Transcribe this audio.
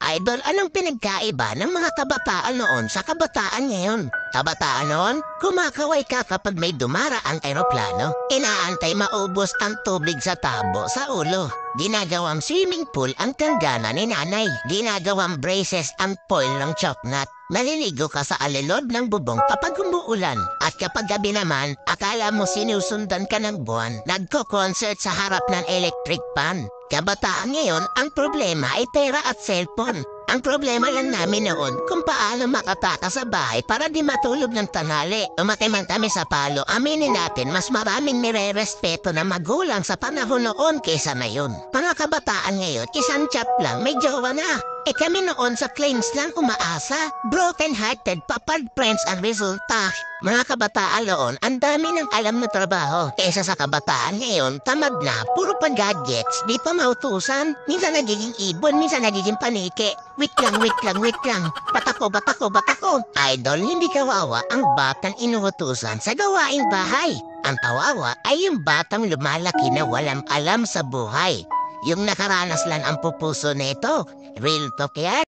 Idol, anong pinagkaiba ng mga kabataan noon sa kabataan ngayon? Kabataan noon, kumakaway ka kapag may dumaraang eroplano. Inaantay maubos ang tubig sa tabo sa ulo. Ginagawang swimming pool ang tanggana ni nanay. Ginagawang braces ang foil ng choknat. Naliligo ka sa alilod ng bubong kapag umuulan. At kapag gabi naman, akala mo sinusundan ka ng buwan. Nagko-concert sa harap ng electric pan. Kabataan ngayon, ang problema ay pera at cellphone. Ang problema lang namin noon kung paano makataka sa bahay para di matulog ng tanghali. Umatay man kami sa palo, aminin natin mas maraming nire-respeto na magulang sa panahon noon kaysa ngayon. Mga kabataan ngayon, isang chat lang, may jowa na. Kami noon sa claims lang umaasa. Broken-hearted, papad friends ang resulta. Mga kabataan noon, ang dami ng alam na trabaho. Kesa sa kabataan ngayon, tamad na, puro pa gadgets, di pa mautusan. Minsan nagiging ibon, minsan nagiging panike. Wait lang. Batako. Idol, hindi kawawa ang batang inuutusan sa gawaing bahay. Ang kawawa ay yung batang lumalaki na walang alam sa buhay. Yung nakaranas lang ang pupuso nito. Real talk yan.